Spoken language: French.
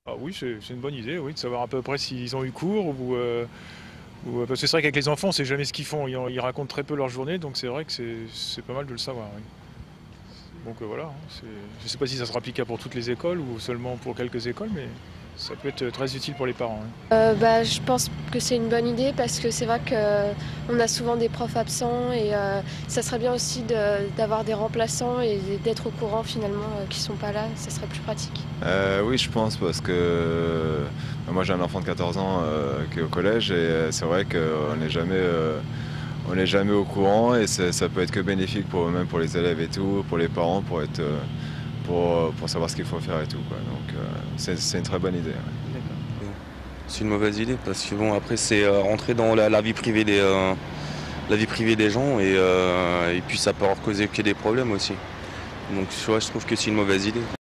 Ah oui, c'est une bonne idée, oui, de savoir à peu près s'ils ont eu cours parce que c'est vrai qu'avec les enfants, on sait jamais ce qu'ils font. Ils racontent très peu leur journée, donc c'est vrai que c'est pas mal de le savoir, oui. Donc voilà, hein, je sais pas si ça sera applicable pour toutes les écoles ou seulement pour quelques écoles, mais ça peut être très utile pour les parents, hein. Je pense que c'est une bonne idée parce que c'est vrai qu'on a souvent des profs absents et ça serait bien aussi d'avoir des remplaçants et d'être au courant finalement qu'ils sont pas là, ça serait plus pratique. Oui, je pense parce que moi j'ai un enfant de 14 ans qui est au collège et c'est vrai on n'est jamais au courant et ça peut être que bénéfique même pour les élèves et tout, pour les parents, pour savoir ce qu'il faut faire et tout, quoi. Donc c'est une très bonne idée, ouais. C'est une mauvaise idée parce que bon après c'est rentrer dans la vie privée la vie privée des gens et puis ça peut causer que des problèmes aussi. Donc ouais, je trouve que c'est une mauvaise idée.